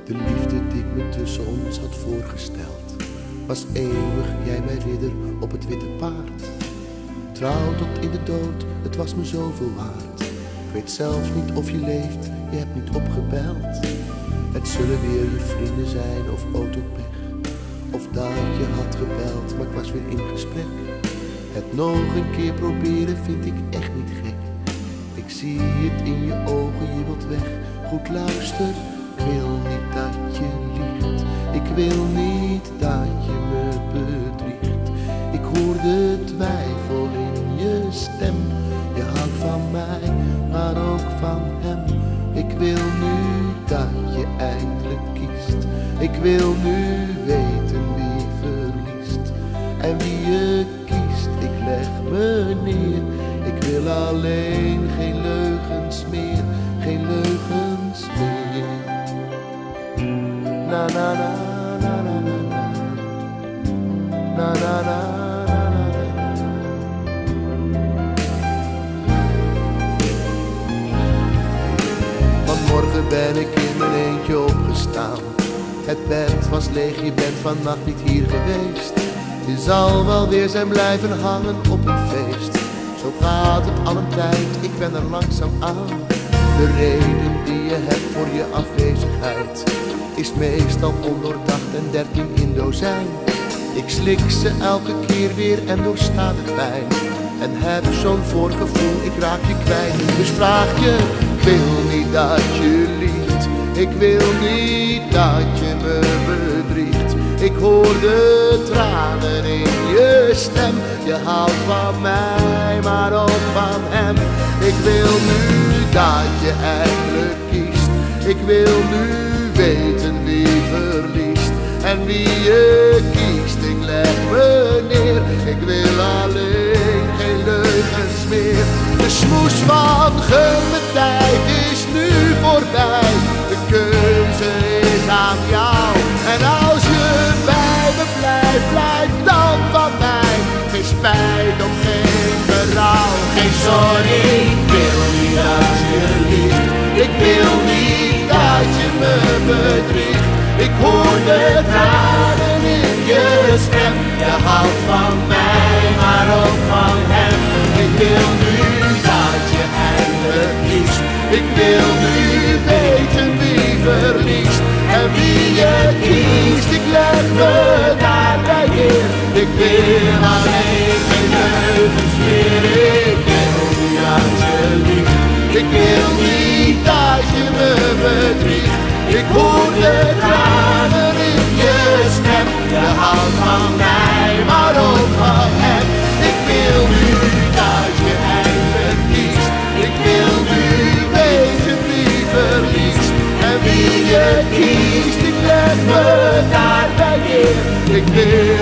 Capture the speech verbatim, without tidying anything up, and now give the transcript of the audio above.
De liefde die ik me tussen ons had voorgesteld, was eeuwig, jij mijn ridder op het witte paard. Trouw tot in de dood, het was me zoveel waard. Ik weet zelf niet of je leeft, je hebt niet opgebeld. Het zullen weer je vrienden zijn of autopech, of dat je had gebeld, maar ik was weer in gesprek. Het nog een keer proberen vind ik echt niet gek. Ik zie het in je ogen, je wilt weg. Goed luister, ik wil niet dat je liegt. Ik wil niet dat je me bedriegt. Ik hoor de twijfel in je stem. Je houdt van mij, maar ook van hem. Ik wil nu dat je eindelijk kiest. Ik wil nu weten wie verliest. En wie je kiest, ik leg me neer. Ik wil alleen geen leugens meer, geen leugens meer. Na na na na na na na na na. Vanmorgen ben ik in mijn eentje opgestaan. Het bed was leeg, je bent vannacht niet hier geweest. Je zal wel weer zijn blijven hangen op een feest. Zo gaat het al een tijd, ik ben er langzaam aan. De reden die je hebt voor je afwezigheid is meestal ondoordacht en dertien in dozijn. Ik slik ze elke keer weer en doorsta de pijn. En heb zo'n voorgevoel, ik raak je kwijt. Dus vraag je, ik wil niet dat je liegt. Ik wil niet dat je me bedriegt. Ik hoor de tranen in je stem. Je houdt van mij, maar ook van hem. Ik wil nu dat je eindelijk kiest. Ik wil nu weten wie verliest. En wie je kiest, ik leg me neer. Ik wil alleen geen leugens meer. De smoes van gun tijd is nu voorbij. De keuze is aan jou. En als je bij me blijft, blijf dan van mij. Geen spijt of geen berouw, geen sorry. Ik wil niet dat je liegt. Ik wil niet dat je me bedriegt. Ik hoor de tranen in je stem. Je houdt van mij, maar ook van hem. Ik wil nu dat je eindelijk kiest. Ik wil nu weten wie verliest. En wie je kiest, ik leg me daarbij neer. Ik wil alleen geen leugens meer. Ik wil niet dat je liegt. Ik wil niet dat je me bedriegt. Ik hoor de tranen in je stem. Je houdt van mij, maar ook van hem. Ik wil nu dat je eindelijk kiest. Ik wil nu weten wie verliest. En wie je kiest, ik leg me daarbij neer. Ik wil